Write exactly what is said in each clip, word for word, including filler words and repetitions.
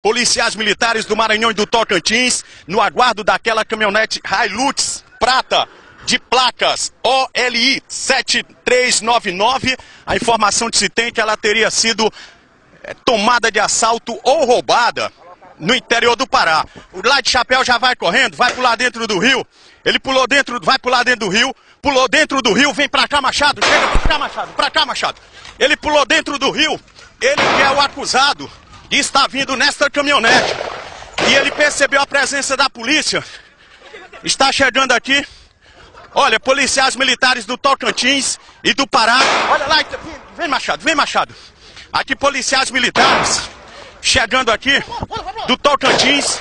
Policiais militares do Maranhão e do Tocantins, no aguardo daquela caminhonete Hilux prata de placas O L I sete três nove nove. A informação que se tem é que ela teria sido é, tomada de assalto ou roubada no interior do Pará. O lá de Chapéu já vai correndo, vai pular dentro do rio. Ele pulou dentro, vai pular dentro do rio, pulou dentro do rio, vem pra cá, Machado, chega pra cá, Machado, pra cá, Machado. Ele pulou dentro do rio, ele que é o acusado de estar vindo nesta caminhonete. E ele percebeu a presença da polícia, está chegando aqui. Olha, policiais militares do Tocantins e do Pará. Olha lá, vem Machado, vem Machado. Aqui policiais militares chegando aqui do Tocantins.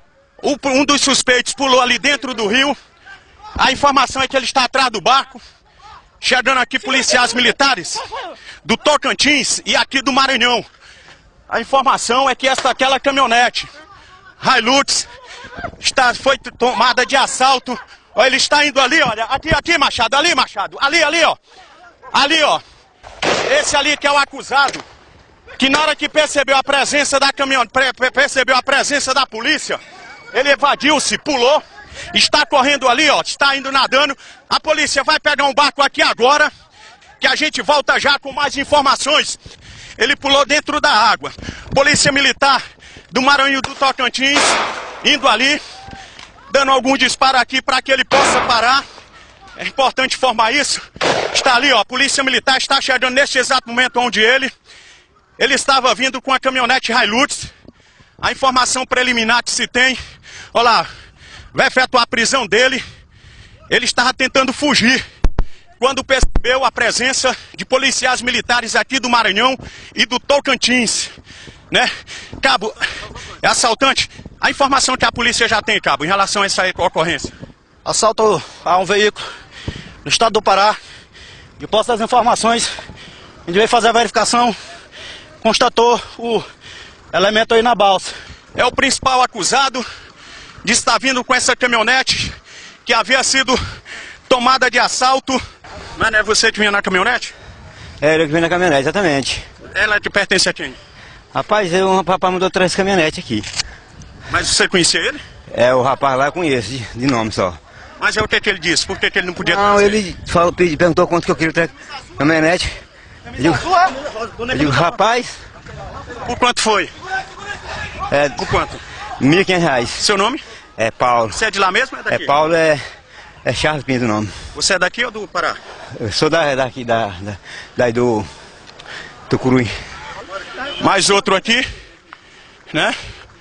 Um dos suspeitos pulou ali dentro do rio. A informação é que ele está atrás do barco. Chegando aqui policiais militares do Tocantins e aqui do Maranhão. A informação é que esta, aquela caminhonete Hilux está, foi tomada de assalto. Ó, ele está indo ali, olha. Aqui, aqui, Machado, ali, Machado. Ali, ali, ó. Ali, ó. Esse ali que é o acusado. Que na hora que percebeu a presença da caminhonete, percebeu a presença da polícia, ele evadiu-se, pulou, está correndo ali, ó, está indo nadando. A polícia vai pegar um barco aqui agora, que a gente volta já com mais informações. Ele pulou dentro da água. Polícia Militar do Maranhão e do Tocantins, indo ali, dando algum disparo aqui para que ele possa parar. É importante informar isso. Está ali, ó, a Polícia Militar está chegando neste exato momento onde ele... Ele estava vindo com a caminhonete Hilux. A informação preliminar que se tem, olha lá, vai efetuar a prisão dele. Ele estava tentando fugir quando percebeu a presença de policiais militares aqui do Maranhão e do Tocantins, né? Cabo, é assaltante. A informação que a polícia já tem, Cabo, em relação a essa ocorrência. Assalto a um veículo no estado do Pará. De posse das informações, a gente veio fazer a verificação, constatou o elemento aí na balsa. É o principal acusado de estar vindo com essa caminhonete que havia sido tomada de assalto. Mas não é você que vinha na caminhonete? É, ele que vinha na caminhonete, exatamente. Ela que pertence a quem? Rapaz, eu, o rapaz mandou três caminhonetes aqui. Mas você conhecia ele? É, o rapaz lá eu conheço, de, de nome só. Mas é o que, que ele disse? Por que, que ele não podia Não, trazer? ele falou, pedi, perguntou quanto que eu queria ter caminhonete. Eu digo, eu digo, rapaz... Por quanto foi? É, Por quanto? mil e quinhentos reais. Seu nome? É Paulo. Você é de lá mesmo ou é daqui? É Paulo, é, é Charles Pinto o nome. Você é daqui ou do Pará? Eu sou da, daqui, da, da, daí do Tucuruí. Mais outro aqui, né?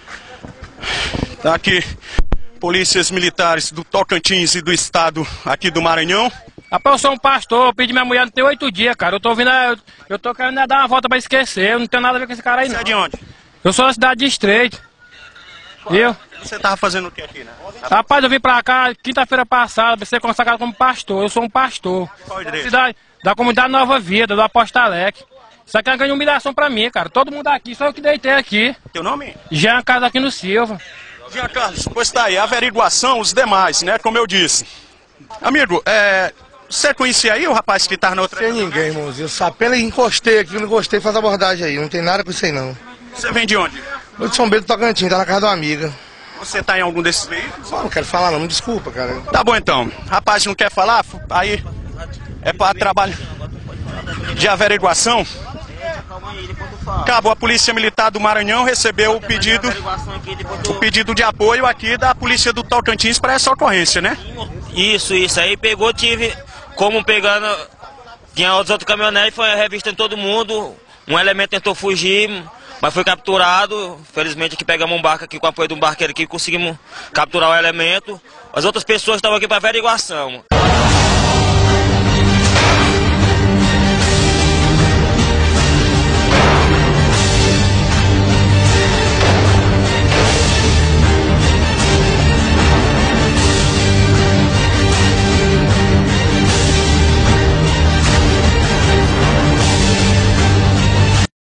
Tá aqui, polícias militares do Tocantins e do estado aqui do Maranhão. Rapaz, eu sou um pastor, eu pedi minha mulher não tem oito dias, cara. Eu tô vindo, eu, eu tô querendo dar uma volta pra esquecer, eu não tenho nada a ver com esse cara aí, não. Você é de onde? Eu sou da cidade de Estreito. Eu? Você tava fazendo o que aqui, né? Rapaz, eu vim pra cá quinta-feira passada, pra ser consagrado como pastor. Eu sou um pastor. Qual igreja? Cidade, da comunidade Nova Vida, do Apostolec. Isso aqui é uma grande humilhação pra mim, cara. Todo mundo aqui, só eu que deitei aqui. Teu nome? Jean Carlos Aquino Silva. Jean Carlos, pois tá aí, a averiguação, os demais, né? Como eu disse. Amigo, é... Você conhecia aí o rapaz que tá na outra... Não tem ninguém, irmãozinho. Eu só apenas encostei aqui, não encostei, faz a abordagem aí. Não tem nada com isso aí, não. Você vem de onde? Eu de São Bento do Tocantins, tá na casa de uma amiga. Você tá em algum desses veículos? Só não quero falar não, me desculpa, cara. Tá bom então. Rapaz, não quer falar? Aí é para trabalho de averiguação. Acabou, a Polícia Militar do Maranhão recebeu o pedido, o pedido de apoio aqui da Polícia do Tocantins para essa ocorrência, né? Isso, isso. Aí pegou, tive como pegando, tinha outros outros caminhonetes, foi revistando todo mundo. Um elemento tentou fugir, mas foi capturado. Felizmente aqui pegamos um barco aqui com o apoio de um barqueiro aqui, conseguimos capturar o elemento. As outras pessoas estavam aqui para averiguação.